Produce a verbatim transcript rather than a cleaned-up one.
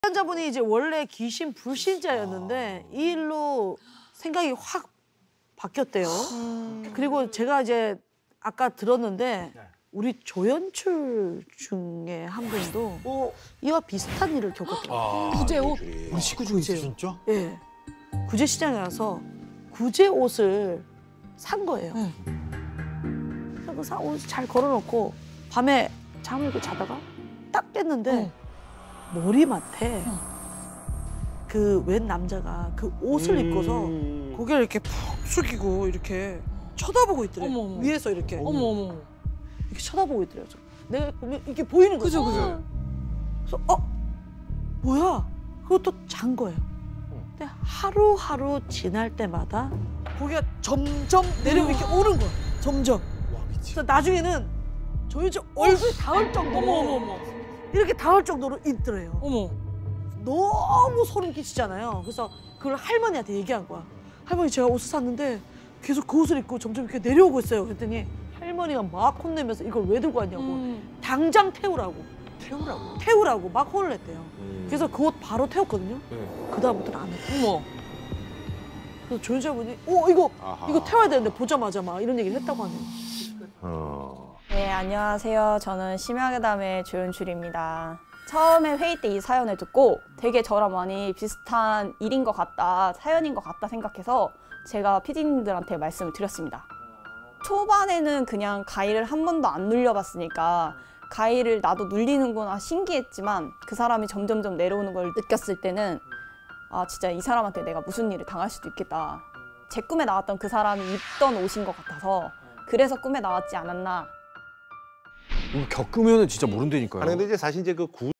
환자분이 이제 원래 귀신 불신자였는데 이 일로 생각이 확 바뀌었대요. 음. 그리고 제가 이제 아까 들었는데 우리 조연출 중에 한 분도 어, 이와 비슷한 일을 겪었더라고요. 아, 구제 옷. 우리 식구 중에 있어 진짜? 예. 네. 구제 시장에 가서 구제 옷을 산 거예요. 네. 그래서 사 옷 잘 걸어놓고 밤에 잠을 이렇게 자다가 딱 깼는데 어. 머리맡에 어. 그 웬 남자가 그 옷을 음... 입고서 고개를 이렇게 푹 숙이고 이렇게 쳐다보고 있더래. 어머, 어머. 위에서 이렇게. 어머 어머. 이렇게 쳐다보고 있더래요. 내가 보면 이게 보이는 거죠. 그죠, 그죠. 그래서 어 뭐야? 그것도 잔 거예요. 근데 하루하루 지날 때마다 고개가 점점 내려오고 이렇게 오는 거야. 점점. 와, 미치. 그래서 나중에는 저희 집 얼굴이 닿을 정도로 어머 어머 어머. 이렇게 닿을 정도로 있더래요. 어머. 너무 소름 끼치잖아요. 그래서 그걸 할머니한테 얘기한 거야. 할머니 제가 옷을 샀는데 계속 그 옷을 입고 점점 이렇게 내려오고 있어요. 그랬더니 할머니가 막 혼내면서 이걸 왜 들고 왔냐고. 음. 당장 태우라고. 태우라고? 태우라고 막 혼을 냈대요. 음. 그래서 그 옷 바로 태웠거든요. 네. 그다음부터는 안 했대요. 어머. 그래서 조연자분이 어 이거 아하. 이거 태워야 되는데 보자마자 막 이런 얘기를 했다고 하네요. 어. 네, 안녕하세요. 저는 심야괴담의 조연출입니다. 처음에 회의 때 이 사연을 듣고 되게 저랑 많이 비슷한 일인 것 같다, 사연인 것 같다 생각해서 제가 피디님들한테 말씀을 드렸습니다. 초반에는 그냥 가위를 한 번도 안 눌려봤으니까 가위를 나도 눌리는구나 신기했지만 그 사람이 점점점 내려오는 걸 느꼈을 때는 아 진짜 이 사람한테 내가 무슨 일을 당할 수도 있겠다. 제 꿈에 나왔던 그 사람이 입던 옷인 것 같아서 그래서 꿈에 나왔지 않았나. 겪으면 진짜 모른다니까요. 아니 근데 이제 사실 이제 그 구